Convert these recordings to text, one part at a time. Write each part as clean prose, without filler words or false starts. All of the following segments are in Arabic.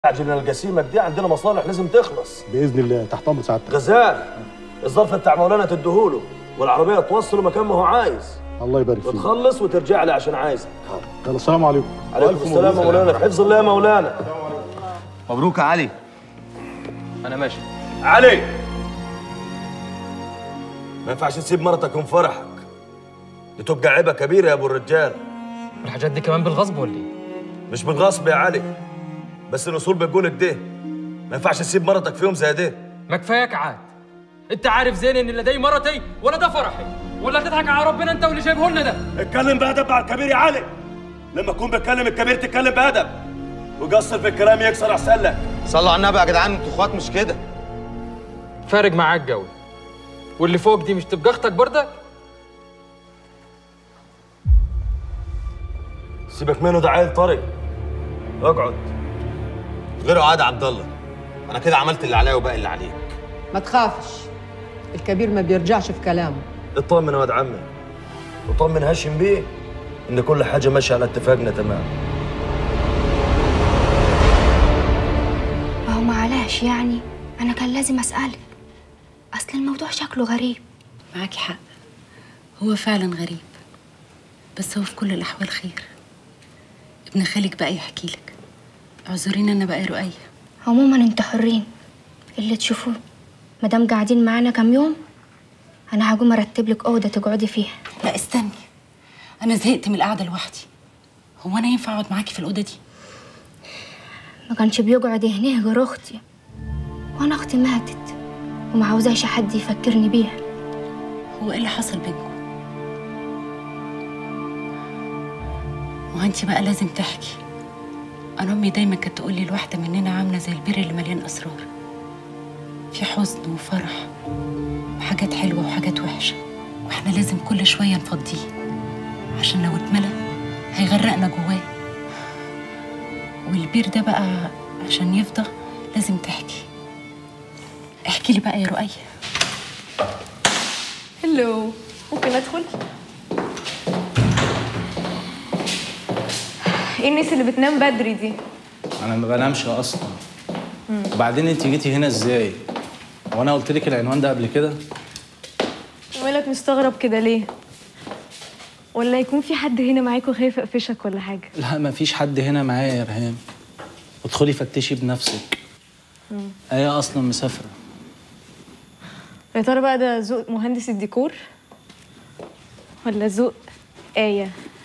عجلنا القسيمة دي عندنا مصالح لازم تخلص باذن الله. تحت امر سعادتك. غزال، الظرف بتاع مولانا تديهوله والعربيه توصله مكان ما هو عايز. الله يبارك فيك. وتخلص وترجع لي عشان عايزك. يلا السلام عليكم. عليكم السلام يا مولانا، في حفظ الله يا مولانا. مبروك يا علي. انا ماشي. علي، ما ينفعش تسيب مرتك من فرحك، دي تبقى عيبه كبيره يا ابو الرجال. الحاجات دي كمان بالغصب ولا ايه؟ مش بالغصب يا علي، بس الاصول بتقول كده، ما ينفعش تسيب مرتك في يوم زي ده. ما كفاياك عاد. انت عارف زين ان اللي دي مرتي ولا ده فرحي، ولا تضحك على ربنا انت واللي جايبه لنا ده؟ اتكلم بأدب مع الكبير يا علي، لما تكون بتكلم الكبير تتكلم بأدب، وقصر في الكلام يكسر احسن لك. صلوا على النبي يا جدعان، انتوا اخوات مش كده. فارق معاك جو، واللي فوق دي مش تبقى اختك بردك؟ سيبك منه، ده عيل طري، اقعد. غيره عاد عبد الله، انا كده عملت اللي عليا وباقي اللي عليك. ما تخافش، الكبير ما بيرجعش في كلامه. اطمن يا واد عمي، وطمن هاشم بيه ان كل حاجه ماشيه على اتفاقنا تمام. ما هو معلش يعني، انا كان لازم اسالك، اصل الموضوع شكله غريب. معاكي حق، هو فعلا غريب، بس هو في كل الاحوال خير. ابن خالك بقى يحكي لك. اعذريني انا بقى رؤية. عموما انتوا حرين اللي تشوفوه، مادام قاعدين معانا كام يوم انا هقوم ارتب لك اوضه تقعدي فيها. لا استني، انا زهقت من القعده لوحدي. هو انا ينفع اقعد معاكي في الاوضه دي؟ ما كانش بيقعد هنا غير اختي، وانا اختي ماتت وما عاوزاش حد يفكرني بيها. هو ايه اللي حصل بينكم؟ وانتي بقى لازم تحكي. انا امي دايما كانت تقول لي الواحده مننا عامله زي البير اللي مليان اسرار، في حزن وفرح وحاجات حلوه وحاجات وحشه، واحنا لازم كل شويه نفضيه عشان لو اتملى هيغرقنا جواه. والبير ده بقى عشان يفضى لازم تحكي. احكي لي بقى يا رؤية. هلو، ممكن ادخل؟ ايه الناس اللي بتنام بدري دي؟ انا ما بنامش اصلا. وبعدين انت جيتي هنا ازاي؟ وانا قلت لك العنوان ده قبل كده؟ مالك مستغرب كده ليه؟ ولا يكون في حد هنا معاك وخايف اقفشك ولا حاجه؟ لا ما فيش حد هنا معايا يا ريهام. ادخلي فتشي بنفسك. ايه اصلا مسافره. يا ترى بقى ده ذوق مهندس الديكور ولا ذوق آية؟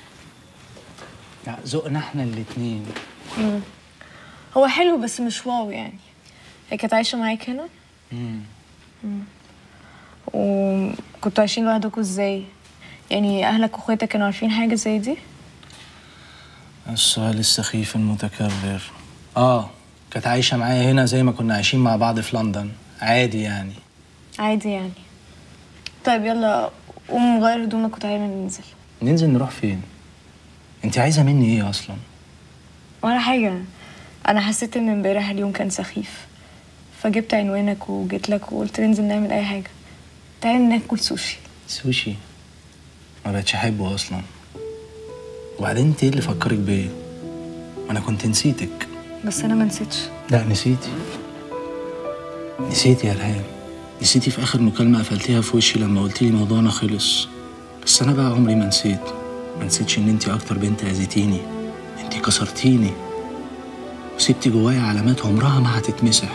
لا ذوقنا احنا الاتنين. هو حلو بس مش واو يعني. هي كانت عايشه معاك هنا؟ وكنتوا عايشين لوحدكوا ازاي؟ يعني اهلك واخواتك كانوا عارفين حاجه زي دي؟ السؤال السخيف المتكرر. كانت عايشه معايا هنا زي ما كنا عايشين مع بعض في لندن، عادي يعني. عادي يعني. طيب يلا قوم غير هدومك وتعالى ننزل. ننزل نروح فين؟ انت عايزه مني ايه اصلا؟ ولا حاجه، انا حسيت ان امبارح اليوم كان سخيف، فجبت عنوانك وجيت لك وقلت ننزل نعمل اي حاجه. تعالى ناكل سوشي. سوشي؟ ما بقتش احبه اصلا. وبعدين انت ايه اللي فكرك بيا؟ وانا كنت نسيتك. بس انا ما نسيتش. لا نسيتي يا ريهام. نسيتي في اخر مكالمه قفلتيها في وشي لما قلت لي موضوعنا خلص. بس انا بقى عمري ما نسيتش ان انت اكتر بنت اذيتيني. انت كسرتيني وسبتي جوايا علامات عمرها ما هتتمسح.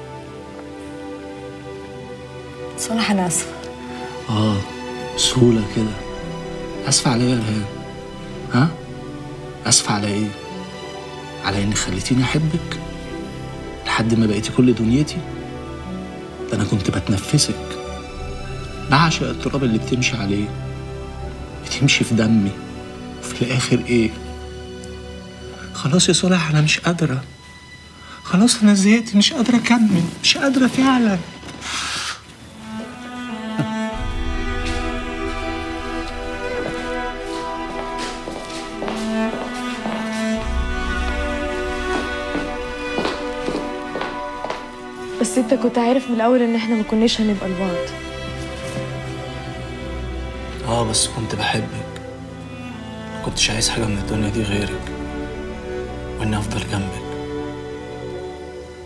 صالح انا اسفه. بسهوله كده. اسفه على ايه يا ريهام؟ ها؟ اسفه على ايه؟ على انك خليتيني احبك لحد ما بقيتي كل دنيتي؟ ده انا كنت بتنفسك، بعشق التراب اللي بتمشي عليه، بتمشي في دمي، وفي الاخر ايه؟ خلاص يا صالح انا مش قادره، خلاص انا زهقت، مش قادره اكمل، مش قادره فعلا. بس انت كنت عارف من الاول ان احنا ما كناش هنبقى لبعض. بس كنت بحبك، ما كنتش عايز حاجه من الدنيا دي غيرك، واني افضل جنبك.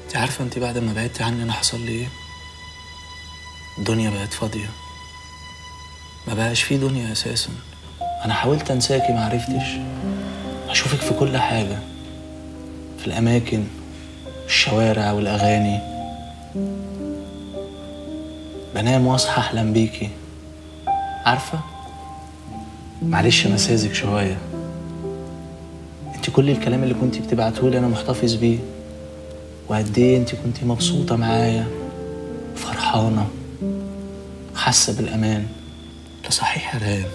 انت عارفة انت بعد ما بعدتي عني انا حصل لي ايه؟ الدنيا بقت فاضية، ما بقاش في دنيا اساسا. انا حاولت انساكي ما عرفتش. اشوفك في كل حاجة، في الاماكن، الشوارع والاغاني. بنام واصحى احلم بيكي. عارفة؟ معلش انا ساذج شوية. انت كل الكلام اللي كنتي بتبعتهولي انا محتفظ بيه، وقد ايه انت كنتي مبسوطة معايا فرحانة حاسة بالامان. لا صحيح يا ريهام،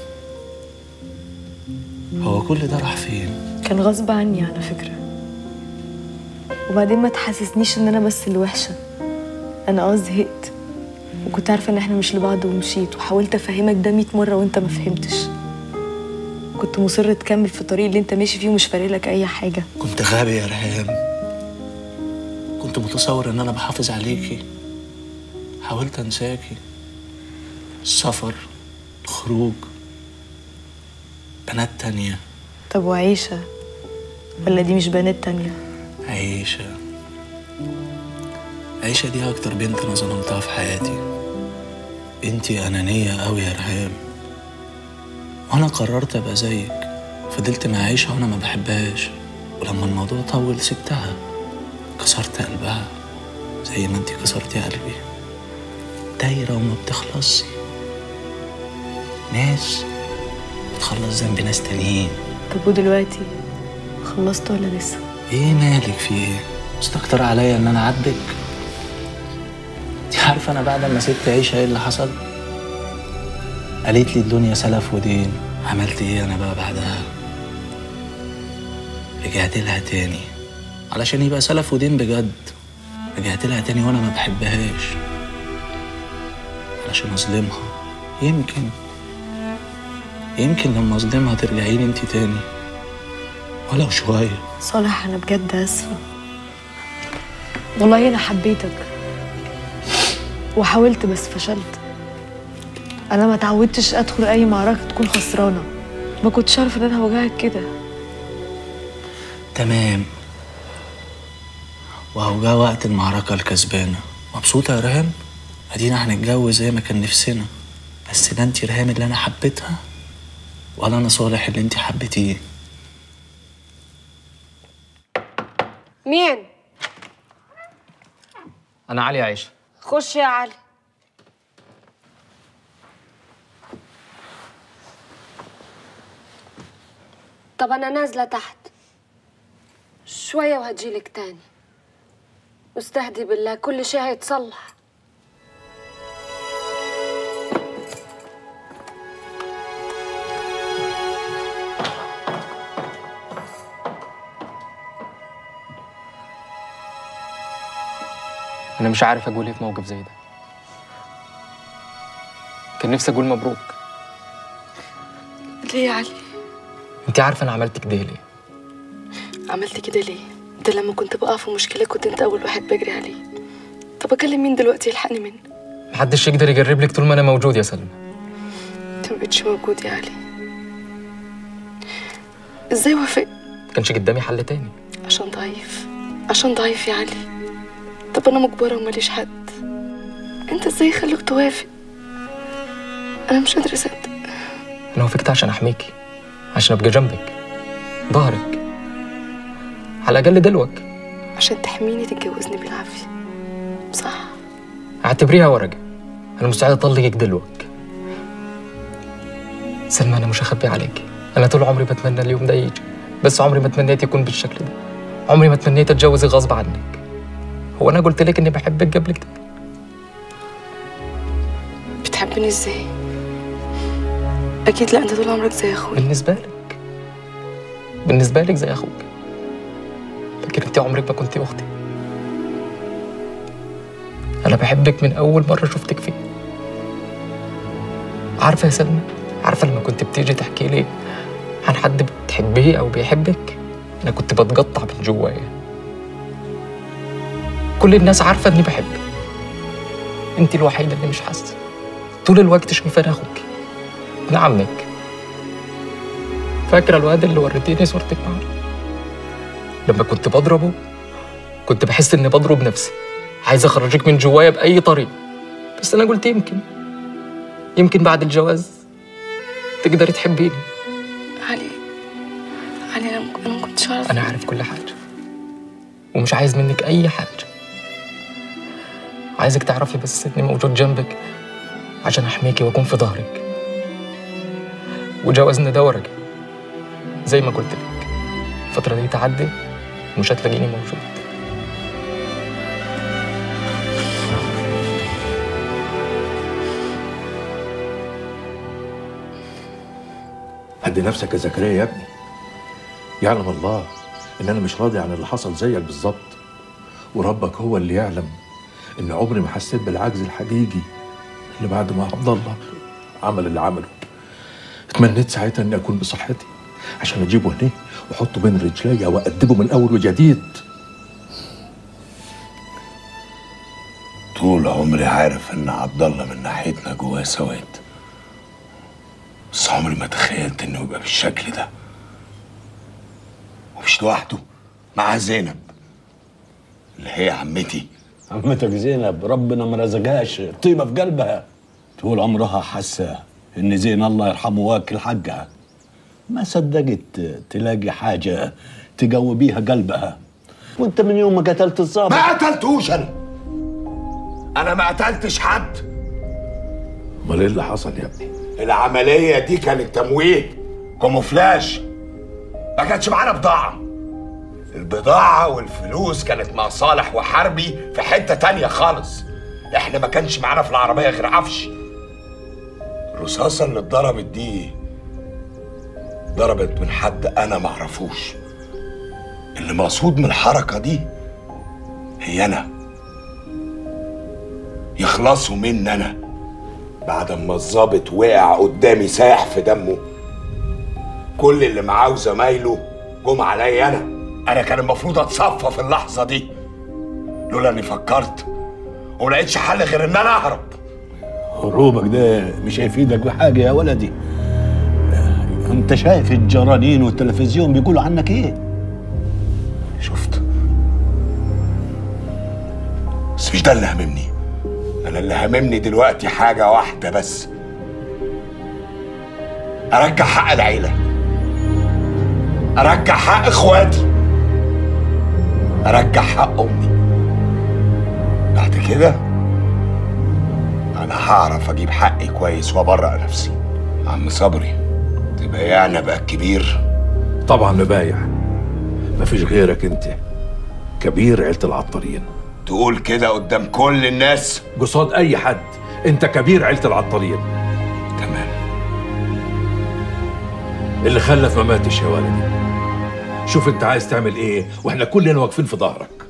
هو كل ده راح فين؟ كان غصب عني على فكرة. وبعدين ما تحسسنيش ان انا بس اللي وحشة. انا زهقت وكنت عارفة ان احنا مش لبعض ومشيت، وحاولت افهمك ده 100 مرة وانت ما فهمتش. كنت مصر تكمل في الطريق اللي انت ماشي فيه ومش فارق لك اي حاجة. كنت غبي يا ريهام، كنت متصور ان انا بحافظ عليكي. حاولت انساكي، السفر، الخروج، بنات تانية. طب وعيشة؟ ولا دي مش بنات تانية؟ عيشة دي اكتر بنت انا ظلمتها في حياتي. انتي انانية قوي يا ريهام، وانا قررت ابقى زيك. فضلت مع عيشة وانا ما بحبهاش، ولما الموضوع طول سبتها. كسرت قلبها زي ما انتي كسرتي قلبي. دايرة وما بتخلصي، ناس بتخلص ذنب ناس تانيين. طب ودلوقتي خلصت ولا لسه؟ ايه مالك في ايه؟ مستكتر عليا ان انا عاتبك؟ انتي عارفة انا بعد ما سبت عيشة ايه اللي حصل؟ قالت لي الدنيا سلف ودين. عملت ايه انا بقى بعدها؟ رجعت لها تاني علشان يبقى سلف ودين بجد. رجعت لها تاني وانا ما بحبهاش علشان اظلمها. يمكن لما اظلمها ترجعي لي انت تاني ولو شويه. صالح انا بجد اسفه، والله انا حبيتك وحاولت بس فشلت. انا ما تعودتش ادخل اي معركه تكون خسرانه، ما كنتش عارفه ان انا هواجهك كده. تمام، وهو جه وقت المعركه الكسبانه. مبسوطه يا ريهام؟ ادينا هنتجوز زي ما كان نفسنا، بس لا انت ريهام اللي انا حبيتها ولا انا صالح اللي انت حبيتيه. مين؟ انا علي عيشه. خش يا علي. طب أنا نازلة تحت شوية وهجيلك تاني. واستهدي بالله كل شيء هيتصلح. انا مش عارف اقول ايه في موقف زي ده. كان نفسي اقول مبروك. ليه يا علي؟ انت عارفه انا عملت كده ليه؟ عملت كده ليه؟ انت لما كنت بقع في مشكلة كنت انت أول واحد بجري عليه. طب أكلم مين دلوقتي يلحقني منه؟ محدش يقدر يجرب لك طول ما انا موجود يا سلمى. انت مبقتش موجود يا علي. ازاي وافقت؟ كانش قدامي حل تاني. عشان ضعيف، عشان ضعيف يا علي. طب أنا مجبرة وماليش حد. انت ازاي خلوك توافق؟ أنا مش قادرة أصدق. انا وافقت عشان احميكي، عشان ابقى جنبك، ظهرك، على الاقل دلوك. عشان تحميني تتجوزني بالعافية، صح؟ اعتبريها ورقة. انا مستعد اطلقك دلوك. سلمى انا مش هخبي عليك، انا طول عمري بتمنى اليوم ده يجي، بس عمري ما تمنيت يكون بالشكل ده. عمري ما تمنيت اتجوزك غصب عنك. هو انا قلت لك اني بحبك قبل كده؟ بتحبني ازاي؟ اكيد لا، انت طول عمرك زي اخوي. بالنسبة لك زي اخوك، لكن انت عمرك ما كنتي اختي. انا بحبك من اول مرة شفتك فيه. عارفة يا سلمى، عارفة لما كنت بتيجي تحكي لي عن حد بتحبيه او بيحبك، انا كنت بتقطع من جوايا. كل الناس عارفة اني بحبك، انت الوحيدة اللي مش حاسة. طول الوقت شايفاني اخوك، ابن عمك. فاكرة الواد اللي وريتيني صورتك معاه لما كنت بضربه كنت بحس إني بضرب نفسي، عايز أخرجك من جوايا بأي طريقة. بس أنا قلت يمكن بعد الجواز تقدري تحبيني. علي أنا ما كنتش أعرف. أنا عارف كل حاجة ومش عايز منك أي حاجة. عايزك تعرفي بس إني موجود جنبك عشان أحميكي وأكون في ظهرك. وجوازنا ده ورقة زي ما قلت لك، الفترة دي تعدي ومش هتلاقيني موجود. هدي نفسك يا زكريا يا ابني. يعلم الله ان انا مش راضي عن اللي حصل زيك بالظبط، وربك هو اللي يعلم ان عمري ما حسيت بالعجز الحقيقي اللي بعد ما عبد الله عمل اللي عمله. اتمنيت ساعتها اني اكون بصحتي عشان اجيبه هنا واحطه بين رجليا وادبه من اول وجديد. طول عمري عارف ان عبد الله من ناحيتنا جواه سواد، بس عمري ما تخيلت انه يبقى بالشكل ده. ومش لوحده، مع زينب اللي هي عمتي. عمتك زينب ربنا ما رزقهاش طيبه في قلبها، طول عمرها حاسه ان زين الله يرحمه واكل حقها، ما صدقت تلاقي حاجه تقوي بيها قلبها. وانت من يوم ما قتلت الظابط. ما قتلتوش انا ما قتلتش حد. امال ايه اللي حصل يا ابني؟ العمليه دي كانت تمويه، كاموفلاج، ما كانش معانا بضاعه. البضاعه والفلوس كانت مع صالح وحربي في حته تانيه خالص. احنا ما كانش معانا في العربيه غير عفش. الرصاصه اللي اتضربت دي ضربت من حد انا ما اعرفوش. اللي مقصود من الحركه دي هي انا، يخلصوا مني انا بعد ما الظابط وقع قدامي سايح في دمه. كل اللي معاه وزمايله جم عليا انا كان المفروض اتصفى في اللحظه دي، لولا اني فكرت ولقيتش حل غير ان انا اهرب. هروبك ده مش هيفيدك بحاجه يا ولدي. انت شايف الجرانين والتلفزيون بيقولوا عنك ايه؟ شفت، بس مش ده اللي هممني. انا اللي هممني دلوقتي حاجه واحده بس، ارجع حق العيله، ارجع حق اخواتي، ارجع حق امي. بعد كده انا هعرف اجيب حقي كويس وابرأ نفسي. عم صبري، تبقى يعني ابقى الكبير؟ طبعا مبايع، مفيش غيرك انت كبير عيله العطارين. تقول كده قدام كل الناس؟ قصاد اي حد انت كبير عيله العطارين. تمام. اللي خلف ما ماتش يا ولدي. شوف انت عايز تعمل ايه واحنا كلنا واقفين في ظهرك.